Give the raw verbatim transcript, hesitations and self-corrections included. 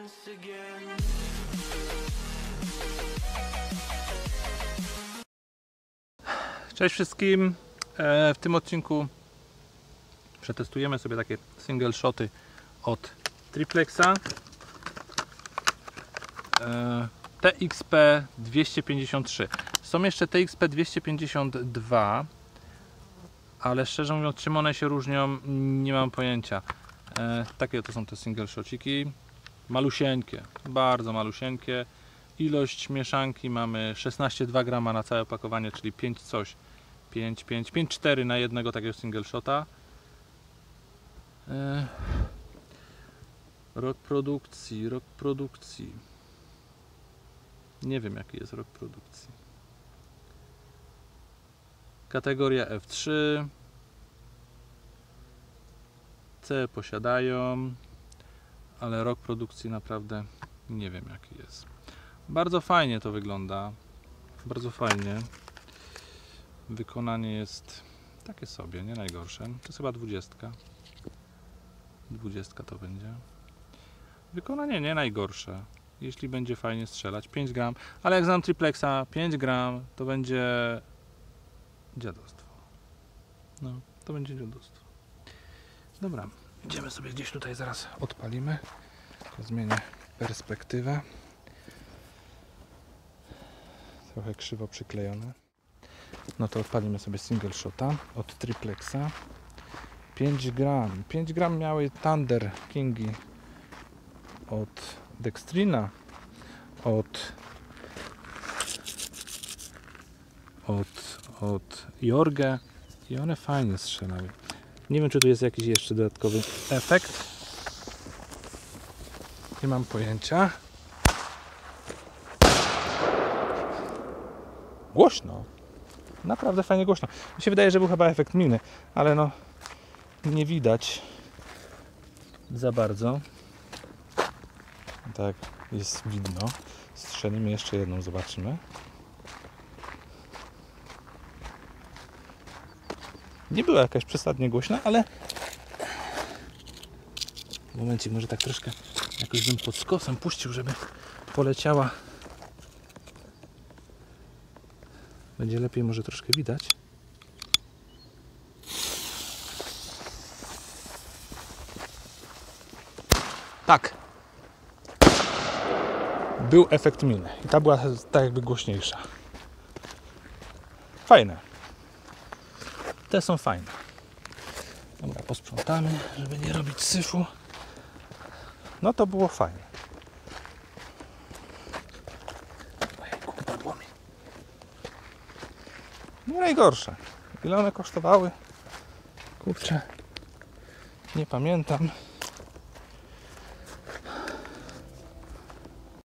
Cześć wszystkim. W tym odcinku przetestujemy sobie takie single shoty od Triplexa T X P dwieście pięćdziesiąt trzy. Są jeszcze T X P dwieście pięćdziesiąt dwa, ale szczerze mówiąc, czym one się różnią, nie mam pojęcia. Takie to są te single shotiki, malusieńkie, bardzo malusieńkie. Ilość mieszanki mamy szesnaście przecinek dwa grama na całe opakowanie, czyli pięć coś, pięć, pięć, pięć, cztery na jednego takiego single shota. Eee, rok produkcji, rok produkcji. Nie wiem jaki jest rok produkcji. Kategoria F trzy. C posiadają, ale rok produkcji naprawdę nie wiem jaki jest. Bardzo fajnie to wygląda, bardzo fajnie. Wykonanie jest takie sobie, nie najgorsze. To jest chyba dwudziestka. Dwudziestka to będzie. Wykonanie nie najgorsze, jeśli będzie fajnie strzelać. pięć gram, ale jak znam Triplexa, pięć gram to będzie dziadostwo. No, to będzie dziadostwo. Dobra, idziemy sobie gdzieś tutaj, zaraz odpalimy. Tylko zmienię perspektywę. Trochę krzywo przyklejone. No to odpalimy sobie single shota od Triplexa. pięć gram. pięć gram miały Thunder Kingi od Dextrina, od od, od Jorge i one fajnie strzelały. Nie wiem, czy tu jest jakiś jeszcze dodatkowy efekt. Nie mam pojęcia. Głośno. Naprawdę fajnie głośno. Mi się wydaje, że był chyba efekt miny, ale no nie widać za bardzo. Tak, jest widno. Strzelimy jeszcze jedną, zobaczymy. Nie była jakaś przesadnie głośna, ale w momencie może tak troszkę jakoś bym pod skosem puścił, żeby poleciała. Będzie lepiej może troszkę widać. Tak. Był efekt miny. I ta była tak jakby głośniejsza. Fajne. Te są fajne. Dobra, posprzątamy, żeby nie robić syfu. No to było fajnie. Ojejku, padło mi. Nie najgorsze. Ile one kosztowały? Kurczę, nie pamiętam.